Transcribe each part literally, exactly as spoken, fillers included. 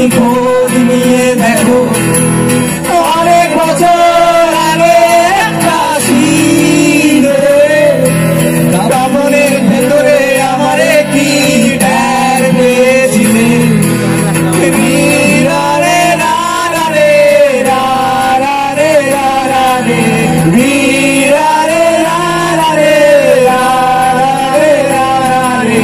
খোঁজ নিয়ে দেখো অনেক বছর আগে একটা শীত মনের ভেতরে আমারে কি ড্যার পেয়েছিলে রে রা রা রে রা রা রে রা রা রে রা রে রা রা রে রা রে রা রে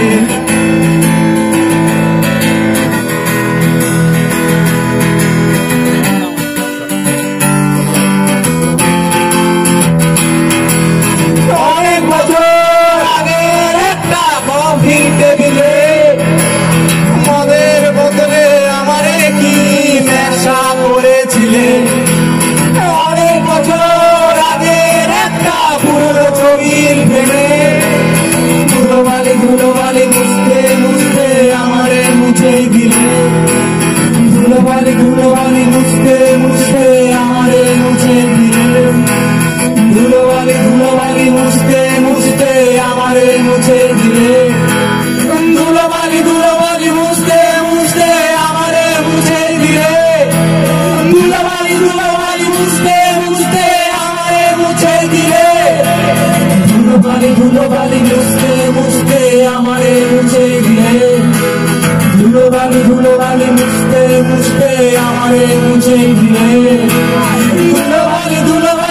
অনেক বছর আগের একটা কফি টেবিলে মদের বোতলে আমারে কি নেশা করেছিলে অনেক বছর আগের একটা পুরো ছবির ফেলে ধুলোবালি ধুলোবালি মুছতে মুছতে আমারে মুছে দিলে ধুলোবালি ধুলোবালি মুছতে মুছতে আমারে মুছে দিলে ধুলোবালি ধুলোবালি মুছতে মুছতে আমারে মুছে দিলে ধুলোবালি ধুলোবালি মুছতে মুছতে আমারে মুছে দিলে ধুলোবালি ধুলোবালি মুছতে মুছতে আমারে মুছে দিলে ধুলোবালি ধুলোবালি মুছতে মুছতে আমারে মুছে দিলে ধুলোবালি ধুলোবালি মুছতে মুছতে আমারে মুছে দিলে ধুলোবালি ধুলোবালি